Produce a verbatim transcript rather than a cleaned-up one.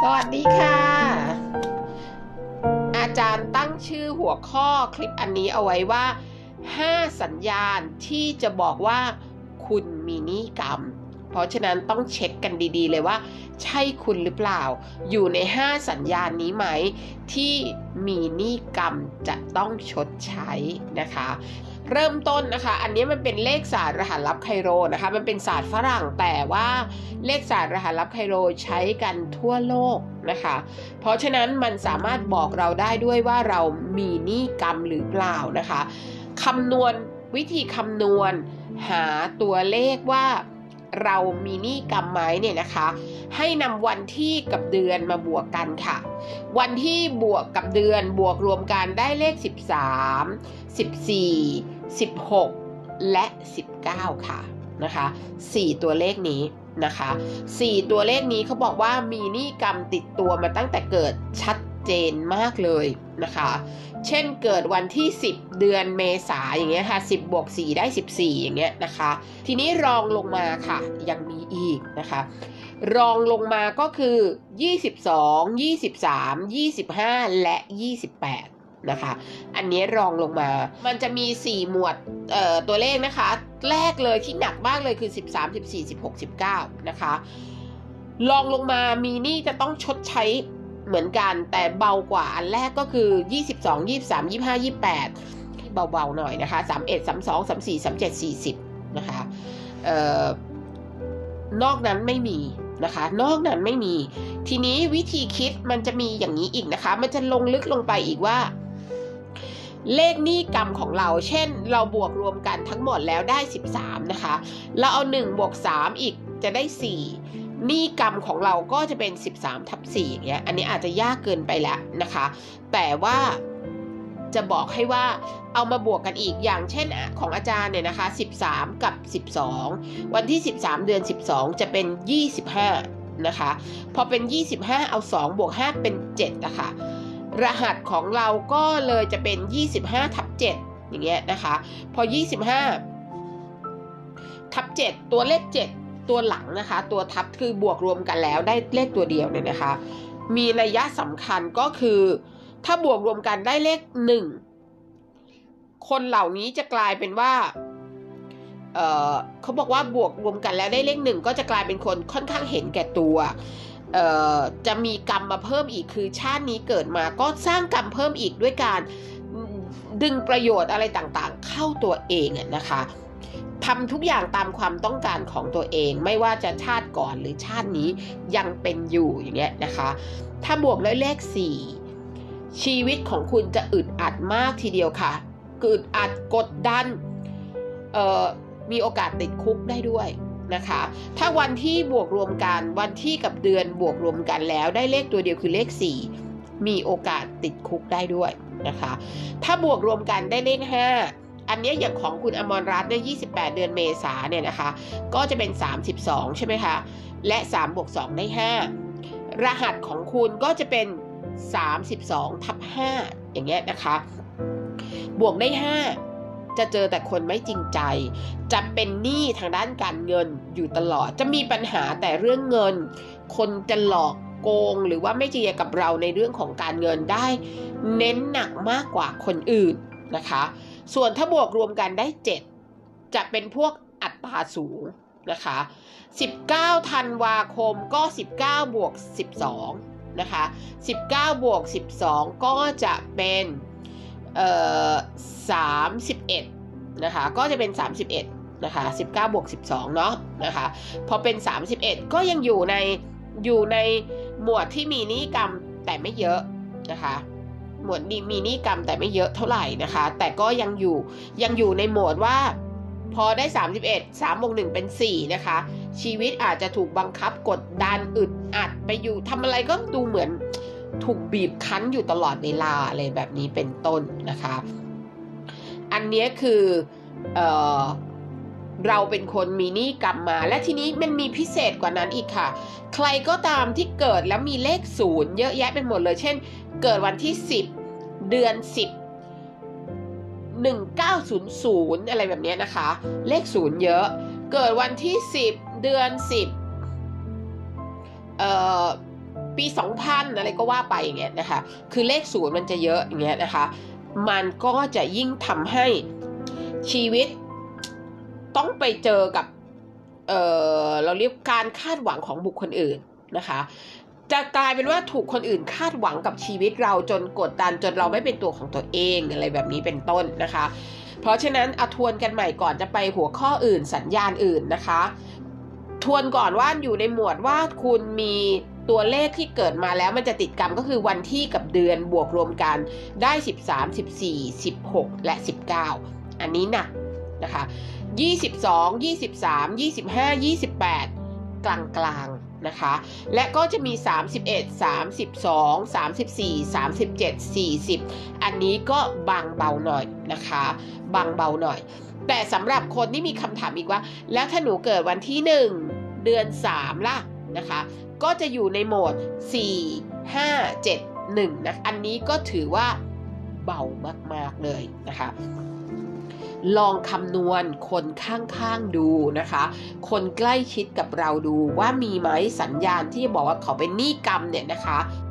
วัสดีค่ะอาจารย์ตั้งชื่อหัวข้อคลิปอันนี้เอาไว้ว่าห้าสัญญาณที่จะบอกว่าคุณมีหนี้กรรมเพราะฉะนั้นต้องเช็คกันดีๆเลยว่าใช่คุณหรือเปล่าอยู่ในห้าสัญญาณนี้ไหมที่มีหนี้กรรมจะต้องชดใช้นะคะเริ่มต้นนะคะอันนี้มันเป็นเลขศาสตร์รหัสลับไคโรนะคะมันเป็นศาสตร์ฝรั่งแต่ว่าเลขศาสตร์รหัสลับไคโรใช้กันทั่วโลกนะคะเพราะฉะนั้นมันสามารถบอกเราได้ด้วยว่าเรามีหนี้กรรมหรือเปล่านะคะคำนวณวิธีคำนวณหาตัวเลขว่าเรามีหนี้กรรมไหมเนี่ยนะคะให้นำวันที่กับเดือนมาบวกกันค่ะวันที่บวกกับเดือนบวกรวมกันได้เลขสิบสาม สิบสี่ สิบหกและสิบเก้าค่ะนะคะสี่ตัวเลขนี้นะคะสี่ตัวเลขนี้เขาบอกว่ามีหนี้กรรมติดตัวมาตั้งแต่เกิดชัดเจนมากเลยนะคะเช่นเกิดวันที่สิบเดือนเมษายนอย่างเงี้ยค่ะสิบบวกสี่ได้สิบสี่อย่างเงี้ยนะคะทีนี้รองลงมาค่ะยังมีอีกนะคะรองลงมาก็คือยี่สิบสอง ยี่สิบสาม ยี่สิบห้าและยี่สิบแปดนะคะอันนี้รองลงมามันจะมีสี่หมวดเอ่อตัวเลขนะคะแรกเลยที่หนักมากเลยคือสิบสาม สิบสี่ สิบหก สิบเก้านะคะรองลงมามีหนี้จะต้องชดใช้เหมือนกันแต่เบากว่าอันแรกก็คือยี่สิบสอง ยี่สิบสาม ยี่สิบห้า ยี่สิบแปดเบาๆหน่อยนะคะสามสิบเอ็ด สามสิบสอง สามสิบสี่ สามสิบเจ็ด สี่สิบนะคะเอ่อนอกนั้นไม่มีนะคะนอกนั้นไม่มีทีนี้วิธีคิดมันจะมีอย่างนี้อีกนะคะมันจะลงลึกลงไปอีกว่าเลขหนี้กรรมของเราเช่นเราบวกรวมกันทั้งหมดแล้วได้สิบสามนะคะเราเอาหนึ่งบวกสามอีกจะได้สี่หนี้กรรมของเราก็จะเป็นสิบสามทับสี่อย่างเงี้ยอันนี้อาจจะยากเกินไปแล้วนะคะแต่ว่าจะบอกให้ว่าเอามาบวกกันอีกอย่างเช่นของอาจารย์เนี่ยนะคะสิบสามกับสิบสองวันที่สิบสามเดือนสิบสองจะเป็นยี่สิบห้านะคะพอเป็นยี่สิบห้าเอาสองบวกห้าเป็นเจ็ดนะคะรหัสของเราก็เลยจะเป็นยี่สิบห้าทับเจ็ดอย่างเงี้ยนะคะพอยี่สิบห้าทับเจ็ดตัวเลขเจ็ดตัวหลังนะคะตัวทับคือบวกรวมกันแล้วได้เลขตัวเดียวเนี่ยนะคะมีนัยยะสำคัญก็คือถ้าบวกรวมกันได้เลขหนึ่งคนเหล่านี้จะกลายเป็นว่าเอ่อเขาบอกว่าบวกรวมกันแล้วได้เลขหนึ่งก็จะกลายเป็นคนค่อนข้างเห็นแก่ตัวเอ่อจะมีกรรมมาเพิ่มอีกคือชาตินี้เกิดมาก็สร้างกรรมเพิ่มอีกด้วยการดึงประโยชน์อะไรต่างๆเข้าตัวเองนะคะทำทุกอย่างตามความต้องการของตัวเองไม่ว่าจะชาติก่อนหรือชาตินี้ยังเป็นอยู่อย่างเงี้ยนะคะถ้าบวกด้วยเลขสี่ชีวิตของคุณจะอึดอัดมากทีเดียวค่ะอึดอัดกดดันเอ่อมีโอกาสติดคุกได้ด้วยนะคะถ้าวันที่บวกรวมกันวันที่กับเดือนบวกรวมกันแล้วได้เลขตัวเดียวคือเลขสี่มีโอกาสติดคุกได้ด้วยนะคะถ้าบวกรวมกันได้เลขห้าอันนี้อย่างของคุณอมรรัตน์เนี่ยยี่สิบแปดเดือนเมษาเนี่ยนะคะก็จะเป็นสามสิบสองใช่ไหมคะและสามบวกสองได้ห้ารหัสของคุณก็จะเป็นสามสิบสองทับห้าอย่างเงี้ยนะคะบวกได้ห้าจะเจอแต่คนไม่จริงใจจะเป็นหนี้ทางด้านการเงินอยู่ตลอดจะมีปัญหาแต่เรื่องเงินคนจะหลอกโกงหรือว่าไม่จริงกับเราในเรื่องของการเงินได้เน้นหนักมากกว่าคนอื่นนะคะส่วนถ้าบวกรวมกันได้เจ็ดจะเป็นพวกอัตราสูงนะคะสิบเก้าธันวาคมก็สิบเก้าบวกสิบสองนะคะสิบเก้าบวกสิบสองก็จะเป็นเอ่อสามสิบเอ็ดนะคะก็จะเป็นสามสิบเอ็ดนะคะสิบเก้าบวกสิบสองเนาะนะคะพอเป็นสามสิบเอ็ดก็ยังอยู่ในอยู่ในหมวดที่มีหนี้กรรมแต่ไม่เยอะนะคะหมวดนี้มีหนี้กรรมแต่ไม่เยอะเท่าไหร่นะคะแต่ก็ยังอยู่ยังอยู่ในโหมดว่าพอได้สามสิบเอ็ด สามบวกหนึ่งเป็นสี่นะคะชีวิตอาจจะถูกบังคับกดดันอึดอัดไปอยู่ทำอะไรก็ดูเหมือนถูกบีบคั้นอยู่ตลอดเวลาอะไรแบบนี้เป็นต้นนะคะอันนี้คือเอ่อเราเป็นคนมีหนี้กรรมมาและทีนี้มันมีพิเศษกว่านั้นอีกค่ะใครก็ตามที่เกิดแล้วมีเลขศูนย์เยอะแยะเป็นหมดเลยเช่นเกิดวันที่สิบเดือนสิบ หนึ่งเก้าศูนย์ศูนย์อะไรแบบนี้นะคะเลขศูนย์เยอะเกิดวันที่สิบเดือนสิบเอ่อปี สองพัน อะไรก็ว่าไปอย่างเงี้ยนะคะคือเลขศูนย์มันจะเยอะอย่างเงี้ยนะคะมันก็จะยิ่งทำให้ชีวิตต้องไปเจอกับเออเราเรียกการคาดหวังของบุคคลอื่นนะคะจะกลายเป็นว่าถูกคนอื่นคาดหวังกับชีวิตเราจนกดดันจนเราไม่เป็นตัวของตัวเองอะไรแบบนี้เป็นต้นนะคะเพราะฉะนั้นเอาทวนกันใหม่ก่อนจะไปหัวข้ออื่นสัญญาณอื่นนะคะทวนก่อนว่าอยู่ในหมวดว่าคุณมีตัวเลขที่เกิดมาแล้วมันจะติดกันก็คือวันที่กับเดือนบวกรวมกันได้สิบสาม สิบสี่ สิบหกและสิบเก้าอันนี้หนักนะคะยี่สิบสอง ยี่สิบสาม ยี่สิบห้า ยี่สิบแปดกลางกลางนะคะและก็จะมีสามสิบเอ็ด สามสิบสอง สามสิบสี่ สามสิบเจ็ด สี่สิบอันนี้ก็บางเบาหน่อยนะคะบางเบาหน่อยแต่สำหรับคนที่มีคำถามอีกว่าแล้วถ้าหนูเกิดวันที่หนึ่งเดือนสามล่ะนะคะก็จะอยู่ในโหมดสี่ ห้า เจ็ด หนึ่งนะอันนี้ก็ถือว่าเบามากๆเลยนะคะลองคำนวณคนข้างๆดูนะคะคนใกล้ชิดกับเราดูว่ามีไหมสัญญาณที่บอกว่าเขาเป็นหนี้กรรมเนี่ยนะคะ